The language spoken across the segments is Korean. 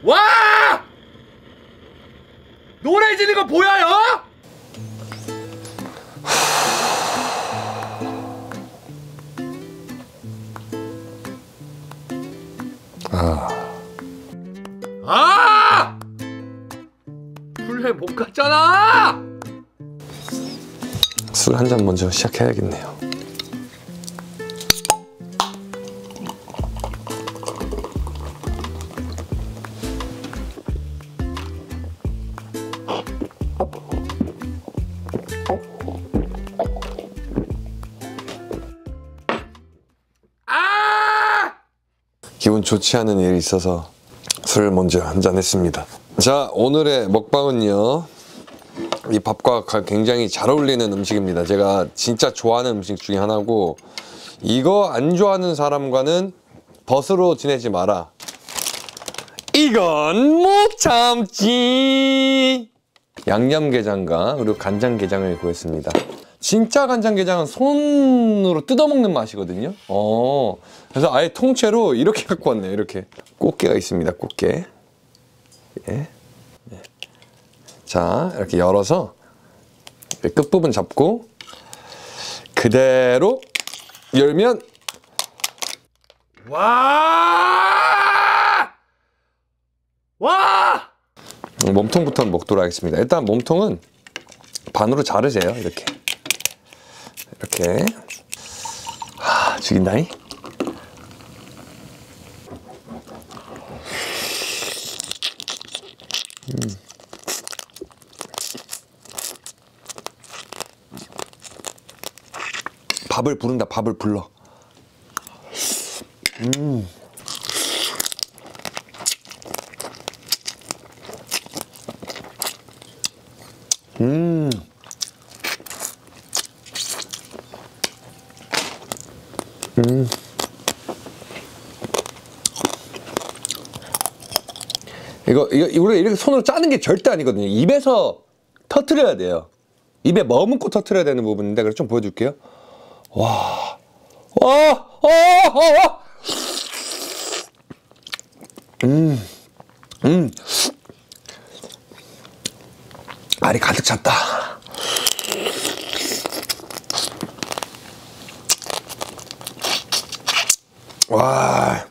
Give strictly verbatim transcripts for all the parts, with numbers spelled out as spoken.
와! 노래 지르는 거 보여요? 아. 아! 술래 못 갔잖아! 술 한 잔 먼저 시작해야겠네요. 기분 좋지 않은 일이 있어서 술을 먼저 한잔 했습니다. 자, 오늘의 먹방은요, 이 밥과 굉장히 잘 어울리는 음식입니다. 제가 진짜 좋아하는 음식 중에 하나고, 이거 안 좋아하는 사람과는 벗으로 지내지 마라. 이건 못 참지. 양념게장과 그리고 간장게장을 구했습니다. 진짜 간장게장은 손으로 뜯어먹는 맛이거든요. 어, 그래서 아예 통째로 이렇게 갖고 왔네요. 이렇게 꽃게가 있습니다. 꽃게. 예. 예. 자, 이렇게 열어서 끝부분 잡고 그대로 열면, 와! 와! 몸통부터 먹도록 하겠습니다. 일단 몸통은 반으로 자르세요. 이렇게 이렇게. 아, 죽인다잉. 음. 밥을 부른다. 밥을 불러. 음. 음. 음. 이거, 이거, 우리가 이렇게 손으로 짜는 게 절대 아니거든요. 입에서 터트려야 돼요. 입에 머금고 터트려야 되는 부분인데, 그래서 좀 보여줄게요. 와. 와! 와! 와! 음. 음. 알이 가득 찼다. 와.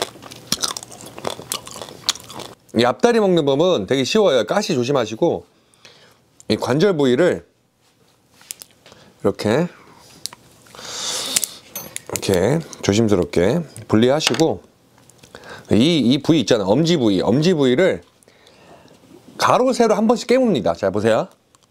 이 앞다리 먹는 법은 되게 쉬워요. 가시 조심하시고, 이 관절 부위를 이렇게 이렇게 조심스럽게 분리하시고, 이, 이 부위 있잖아요. 엄지 부위. 엄지 부위를 가로 세로 한 번씩 깨뭅니다. 자, 보세요.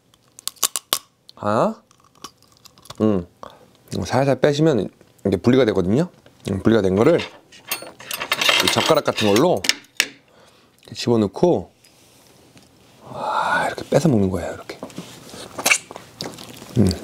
하나, 음, 살살 빼시면 이게 분리가 되거든요. 음, 분리가 된 거를 이 젓가락 같은 걸로 집어넣고, 와, 이렇게 빼서 먹는 거예요. 이렇게. 음.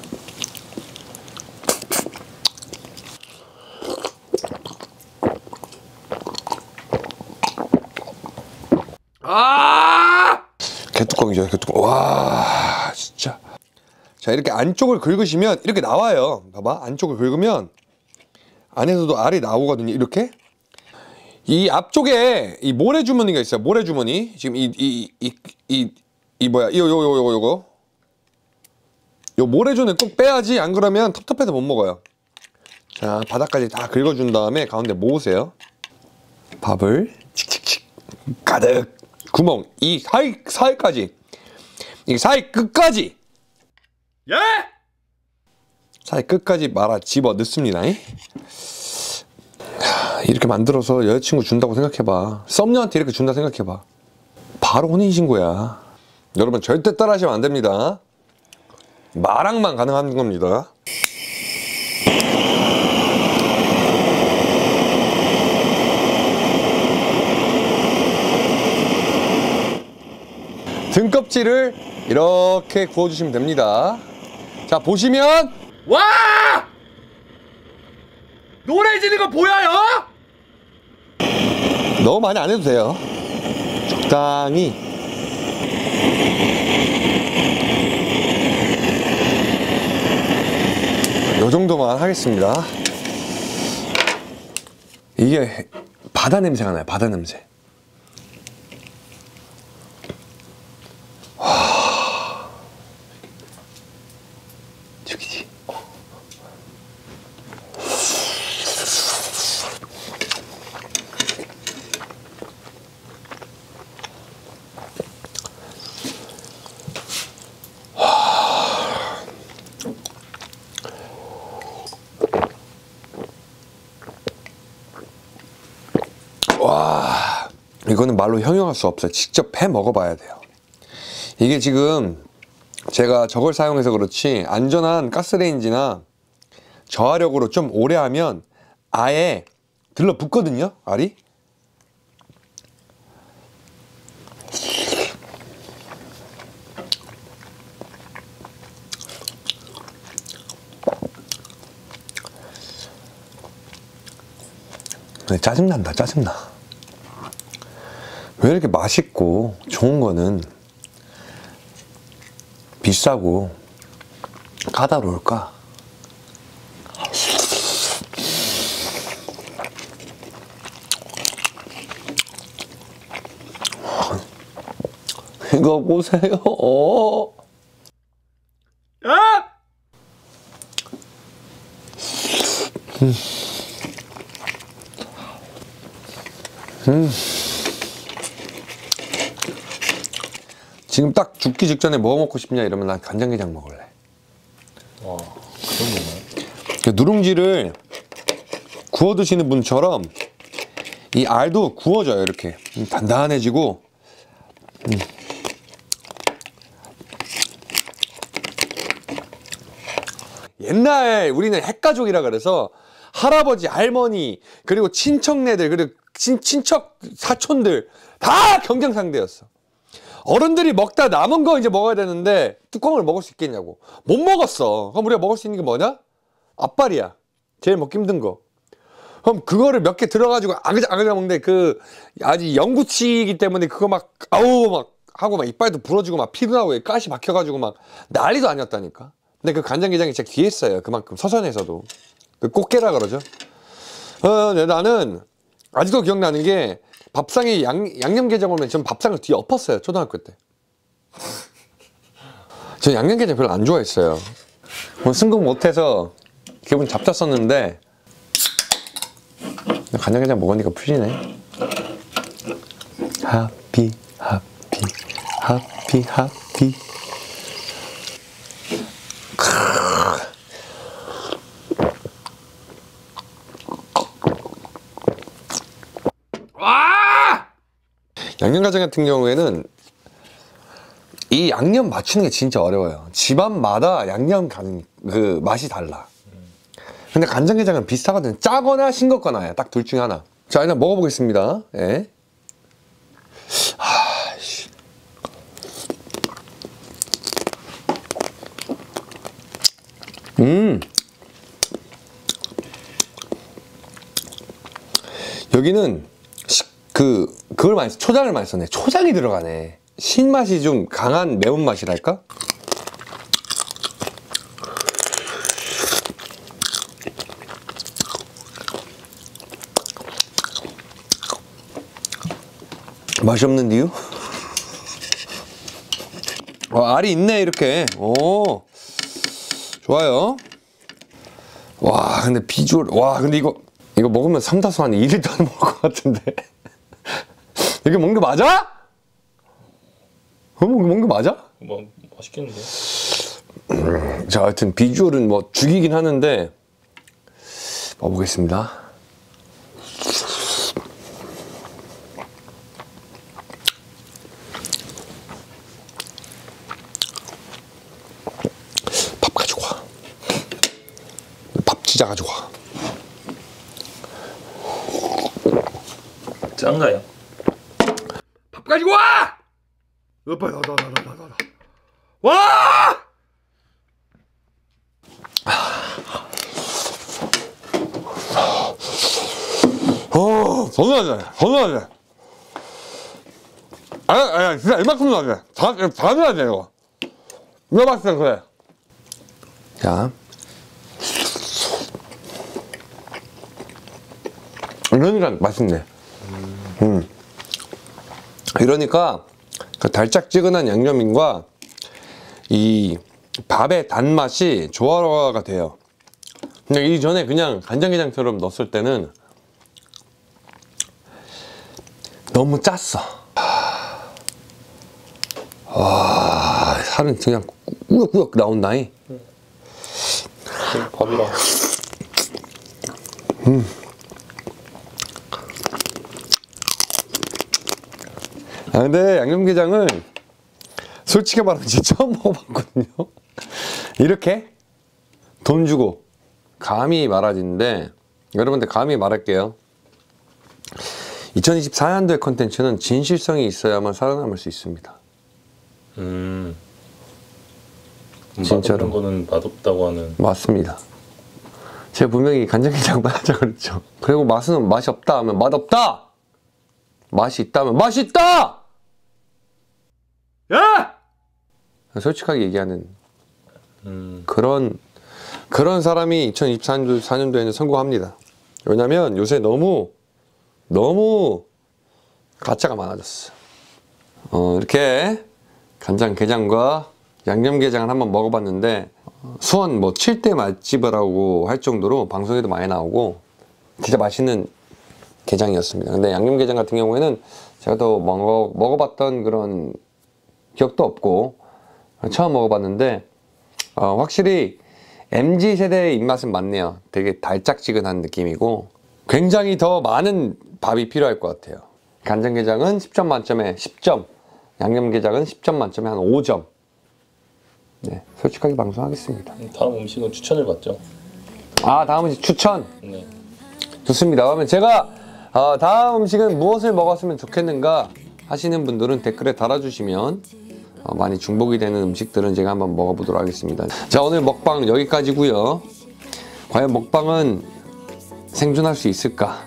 아! 개뚜껑이죠, 개뚜껑. 와, 진짜. 자, 이렇게 안쪽을 긁으시면 이렇게 나와요. 봐봐, 안쪽을 긁으면 안에서도 알이 나오거든요. 이렇게. 이 앞쪽에 이 모래주머니가 있어요. 모래주머니. 지금 이 이 이 이 이 뭐야? 이거 요거 요거 요거. 요 모래주머니 꼭 빼야지. 안 그러면 텁텁해서 못 먹어요. 자, 바닥까지 다 긁어준 다음에 가운데 모으세요. 밥을 칙칙칙 가득. 구멍 이 사이 사이까지. 이 사이 끝까지. 예? 사이 끝까지 말아 집어 넣습니다. 이렇게 만들어서 여자친구 준다고 생각해봐. 썸녀한테 이렇게 준다 생각해봐. 바로 혼인신고야. 여러분 절대 따라하시면 안 됩니다. 마랑만 가능한 겁니다. 등껍질을 이렇게 구워주시면 됩니다. 자, 보시면, 와! 노래 지르는 거 보여요? 너무 많이 안 해도 돼요. 적당히. 요 정도만 하겠습니다. 이게 바다 냄새가 나요. 바다 냄새. 이거는 말로 형용할 수 없어요. 직접 해 먹어봐야 돼요. 이게 지금 제가 저걸 사용해서 그렇지 안전한 가스레인지나 저하력으로 좀 오래 하면 아예 들러붙거든요, 알이. 짜증난다, 짜증나. 왜 이렇게 맛있고 좋은 거는 비싸고 까다로울까? 이거 보세요. 야! 음. 음. 지금 딱 죽기 직전에 뭐 먹고 싶냐 이러면 난 간장게장 먹을래. 와, 그런 거네. 누룽지를 구워 드시는 분처럼 이 알도 구워져요. 이렇게 단단해지고. 음. 옛날 우리는 핵가족이라 그래서 할아버지, 할머니, 그리고 친척네들, 그리고 친, 친척 사촌들 다 경쟁 상대였어. 어른들이 먹다 남은 거 이제 먹어야 되는데 뚜껑을 먹을 수 있겠냐고. 못 먹었어. 그럼 우리가 먹을 수 있는 게 뭐냐? 앞발이야. 제일 먹기 힘든 거. 그럼 그거를 몇 개 들어가지고 아그작 아그작 먹는데 그 아직 영구치이기 때문에 그거 막 아우 막 하고 막 이빨도 부러지고 막 피도 나고 가시 박혀가지고 막 난리도 아니었다니까. 근데 그 간장게장이 진짜 귀했어요. 그만큼 서선에서도. 그 꽃게라 그러죠. 어, 네, 나는 아직도 기억나는 게 밥상에 양, 양념게장 오면 전 밥상을 뒤에 엎었어요. 초등학교 때. 저 양념게장 별로 안 좋아했어요. 승급 못해서 기분 잡혔었는데 간장게장 먹으니까 풀리네. 하피 하피 하피 하피. 와! 양념가장 같은 경우에는 이 양념 맞추는 게 진짜 어려워요. 집안마다 양념 가는 그 맛이 달라. 근데 간장게장은 비슷하거든. 짜거나 싱겁거나야. 딱 둘 중에 하나. 자, 일단 먹어보겠습니다. 예. 아씨. 음. 여기는 시, 그 그걸 많이 초장을 많이 썼네. 초장이 들어가네. 신맛이 좀 강한 매운맛이랄까? 맛이 없는 이유? 어, 알이 있네 이렇게. 오, 좋아요. 와, 근데 비주얼. 와, 근데 이거 이거 먹으면 삼다수 한 이 리터 먹을 것 같은데. 이게 먹는 게 맞아? 어, 먹는 게 맞아? 뭐 맛있겠는데. 음, 자, 하여튼 비주얼은 뭐 죽이긴 하는데 먹어보겠습니다. 밥 가지고 와. 밥 진짜 가지고 와. 짠가요? 밥 가지고 와! 어, 빨리 나나 나 나 나 나. 와! 어, 더 넣어야 돼. 더 넣어야 돼. 아, 아, 진짜 이만큼 넣어야 돼. 다, 다 넣어야 돼, 이거. 내가 봤을 땐 그래. 자. 이러니까 맛있네. 음. 이러니까 그 달짝지근한 양념인과 이 밥의 단맛이 조화가 돼요. 근데 이전에 그냥 간장게장처럼 넣었을 때는 너무 짰어. 와, 살은 그냥 꾸역꾸역 나온다잉. 밥이랑. 음. 아 근데 양념게장을 솔직히 말하면 진짜 처음 먹어봤거든요. 이렇게 돈 주고 감히 말하는데 여러분들 감히 말할게요. 이천이십사 년도의 컨텐츠는 진실성이 있어야만 살아남을 수 있습니다. 음. 진짜로. 맛없는 거는 맛없다고 하는. 맞습니다. 제가 분명히 간장게장 하자 그랬죠. 그리고 맛은 맛이 없다 하면 맛없다! 맛이 있다 하면 맛있다! 야! 솔직하게 얘기하는 음. 그런 그런 사람이 이천이십사 년도에는 성공합니다. 왜냐면 요새 너무 너무 가짜가 많아졌어. 어, 이렇게 간장게장과 양념게장을 한번 먹어봤는데 수원 뭐 칠 대 맛집이라고 할 정도로 방송에도 많이 나오고 진짜 맛있는 게장이었습니다. 근데 양념게장 같은 경우에는 제가 또 먹어, 먹어봤던 그런 기억도 없고 처음 먹어봤는데 어, 확실히 엠지 세대의 입맛은 맞네요. 되게 달짝지근한 느낌이고 굉장히 더 많은 밥이 필요할 것 같아요. 간장게장은 십 점 만점에 십 점, 양념게장은 십 점 만점에 한 오 점. 네, 솔직하게 방송하겠습니다. 다음 음식은 추천을 받죠. 아, 다음 음식 추천. 네. 좋습니다. 그러면 제가 어, 다음 음식은 무엇을 먹었으면 좋겠는가 하시는 분들은 댓글에 달아주시면 어, 많이 중복이 되는 음식들은 제가 한번 먹어보도록 하겠습니다. 자, 오늘 먹방 여기까지고요. 과연 먹방은 생존할 수 있을까?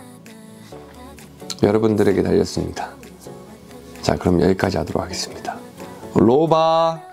여러분들에게 달렸습니다. 자, 그럼 여기까지 하도록 하겠습니다. 로바